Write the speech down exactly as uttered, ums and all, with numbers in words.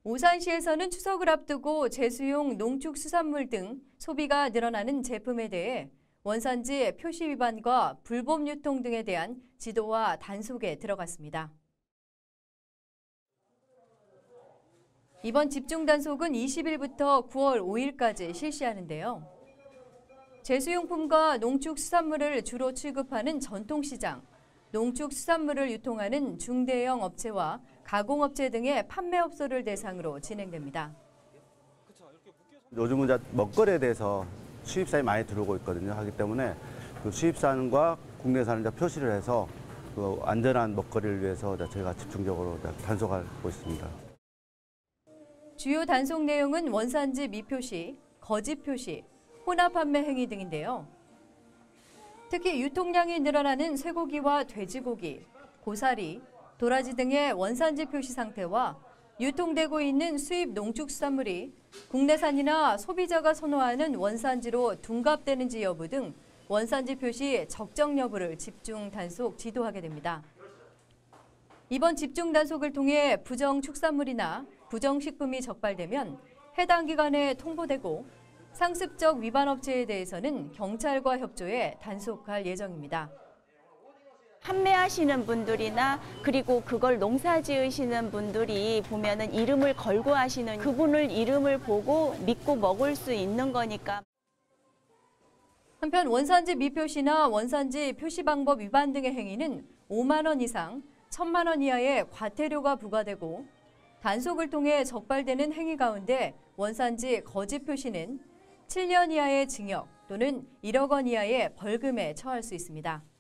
오산시에서는 추석을 앞두고 제수용 농축수산물 등 소비가 늘어나는 제품에 대해 원산지 표시 위반과 불법 유통 등에 대한 지도와 단속에 들어갔습니다. 이번 집중 단속은 이십 일부터 구월 오일까지 실시하는데요. 제수용품과 농축수산물을 주로 취급하는 전통시장, 농축수산물을 유통하는 중대형 업체와 가공업체 등의 판매업소를 대상으로 진행됩니다. 요즘은 이제 먹거리에 대해서 수입산이 많이 들어오고 있거든요. 하기 때문에 그 수입산과 국내산을 표시를 해서 그 안전한 먹거리를 위해서 저희가 집중적으로 단속하고 있습니다. 주요 단속 내용은 원산지 미표시, 거짓 표시, 혼합 판매 행위 등인데요. 특히 유통량이 늘어나는 쇠고기와 돼지고기, 고사리, 도라지 등의 원산지 표시 상태와 유통되고 있는 수입 농축수산물이 국내산이나 소비자가 선호하는 원산지로 둔갑되는지 여부 등 원산지 표시 적정 여부를 집중 단속 지도하게 됩니다. 이번 집중 단속을 통해 부정 축산물이나 부정 식품이 적발되면 해당 기관에 통보되고 상습적 위반 업체에 대해서는 경찰과 협조해 단속할 예정입니다. 판매하시는 분들이나 그리고 그걸 농사 지으시는 분들이 보면은 이름을 걸고 하시는 그분을 이름을 보고 믿고 먹을 수 있는 거니까. 한편 원산지 미표시나 원산지 표시 방법 위반 등의 행위는 오만 원 이상, 천만 원 이하의 과태료가 부과되고 단속을 통해 적발되는 행위 가운데 원산지 거짓 표시는 칠 년 이하의 징역 또는 일억 원 이하의 벌금에 처할 수 있습니다.